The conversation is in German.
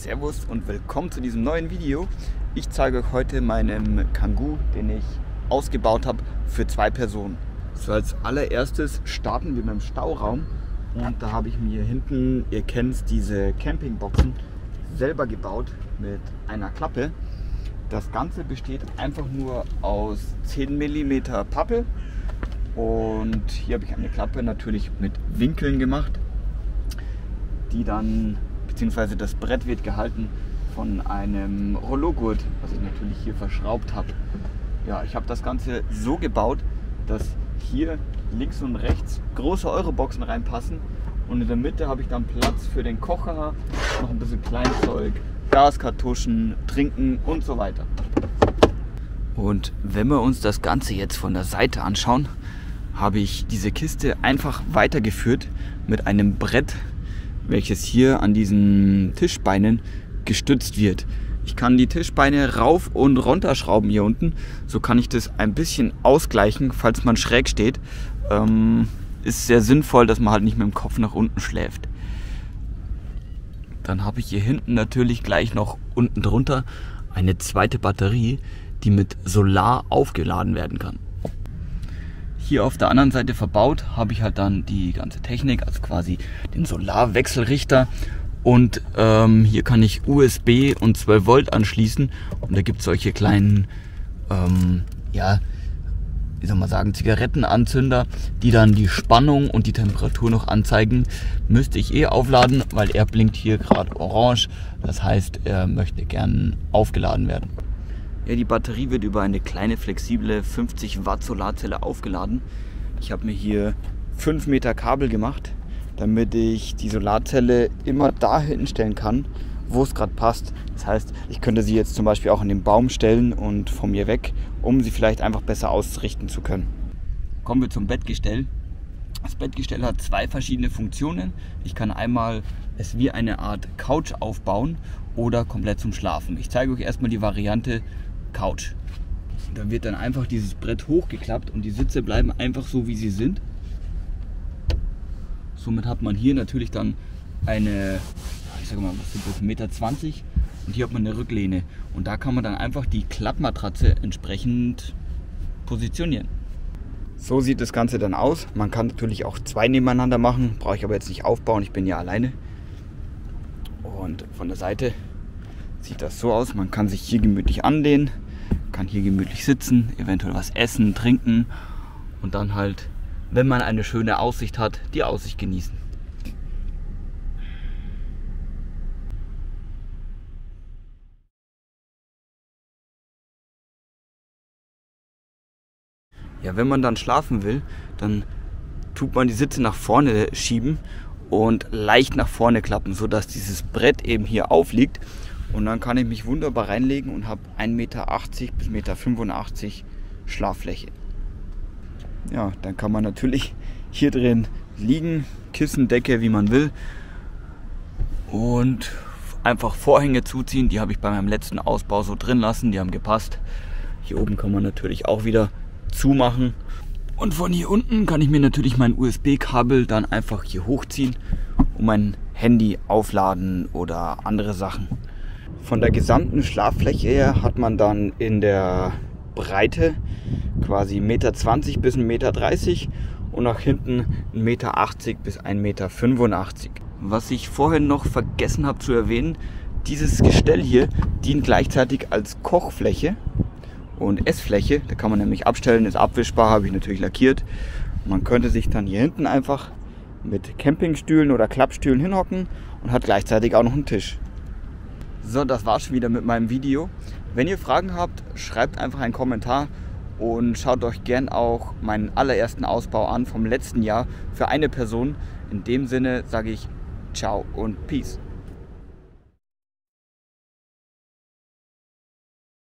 Servus und willkommen zu diesem neuen Video. Ich zeige euch heute meinen Kangoo, den ich ausgebaut habe für 2 Personen. So, als allererstes starten wir mit dem Stauraum und da habe ich mir hinten, ihr kennt diese Campingboxen, selber gebaut mit einer Klappe. Das Ganze besteht einfach nur aus 10 mm Pappe und hier habe ich eine Klappe natürlich mit Winkeln gemacht, die dann, beziehungsweise das Brett wird gehalten von einem Rollo-Gurt, was ich natürlich hier verschraubt habe. Ja, ich habe das Ganze so gebaut, dass hier links und rechts große Euroboxen reinpassen und in der Mitte habe ich dann Platz für den Kocher, noch ein bisschen Kleinzeug, Gaskartuschen, Trinken und so weiter. Und wenn wir uns das Ganze jetzt von der Seite anschauen, habe ich diese Kiste einfach weitergeführt mit einem Brett, welches hier an diesen Tischbeinen gestützt wird. Ich kann die Tischbeine rauf und runter schrauben hier unten. So kann ich das ein bisschen ausgleichen, falls man schräg steht. Ist sehr sinnvoll, dass man halt nicht mit dem Kopf nach unten schläft. Dann habe ich hier hinten natürlich gleich noch unten drunter eine zweite Batterie, die mit Solar aufgeladen werden kann. Hier auf der anderen Seite verbaut habe ich halt dann die ganze Technik, also quasi den Solarwechselrichter. Und hier kann ich USB und 12 Volt anschließen. Und da gibt es solche kleinen, ja, wie soll man sagen, Zigarettenanzünder, die dann die Spannung und die Temperatur noch anzeigen. Müsste ich aufladen, weil er blinkt hier gerade orange. Das heißt, er möchte gern aufgeladen werden. Ja, die Batterie wird über eine kleine flexible 50 Watt Solarzelle aufgeladen. Ich habe mir hier 5 Meter Kabel gemacht, damit ich die Solarzelle immer da hinstellen kann, wo es gerade passt. Das heißt, ich könnte sie jetzt zum Beispiel auch an den Baum stellen und von mir weg, um sie vielleicht einfach besser ausrichten zu können. Kommen wir zum Bettgestell. Das Bettgestell hat 2 verschiedene Funktionen. Ich kann einmal es wie eine Art Couch aufbauen oder komplett zum Schlafen. Ich zeige euch erstmal die Variante Couch. Da wird dann einfach dieses Brett hochgeklappt und die Sitze bleiben einfach so, wie sie sind. Somit hat man hier natürlich dann eine, ich sage mal, was sind das, 1,20 Meter und hier hat man eine Rücklehne und da kann man dann einfach die Klappmatratze entsprechend positionieren. So sieht das Ganze dann aus. Man kann natürlich auch 2 nebeneinander machen, brauche ich aber jetzt nicht aufbauen, ich bin ja alleine. Und von der Seite sieht das so aus, man kann sich hier gemütlich anlehnen, kann hier gemütlich sitzen, eventuell was essen, trinken und dann halt, wenn man eine schöne Aussicht hat, die Aussicht genießen. Ja, wenn man dann schlafen will, dann tut man die Sitze nach vorne schieben und leicht nach vorne klappen, sodass dieses Brett eben hier aufliegt. Und dann kann ich mich wunderbar reinlegen und habe 1,80 Meter bis 1,85 Meter Schlaffläche. Ja, dann kann man natürlich hier drin liegen, Kissen, Decke, wie man will. Und einfach Vorhänge zuziehen, die habe ich bei meinem letzten Ausbau so drin lassen, die haben gepasst. Hier oben kann man natürlich auch wieder zumachen. Und von hier unten kann ich mir natürlich mein USB-Kabel dann einfach hier hochziehen und mein Handy aufladen oder andere Sachen. Von der gesamten Schlaffläche her hat man dann in der Breite quasi 1,20 Meter bis 1,30 Meter und nach hinten 1,80 Meter bis 1,85 Meter. Was ich vorhin noch vergessen habe zu erwähnen, dieses Gestell hier dient gleichzeitig als Kochfläche und Essfläche. Da kann man nämlich abstellen, ist abwischbar, habe ich natürlich lackiert. Man könnte sich dann hier hinten einfach mit Campingstühlen oder Klappstühlen hinhocken und hat gleichzeitig auch noch einen Tisch. So, das war's schon wieder mit meinem Video. Wenn ihr Fragen habt, schreibt einfach einen Kommentar und schaut euch gern auch meinen allerersten Ausbau an vom letzten Jahr für eine Person. In dem Sinne sage ich ciao und peace.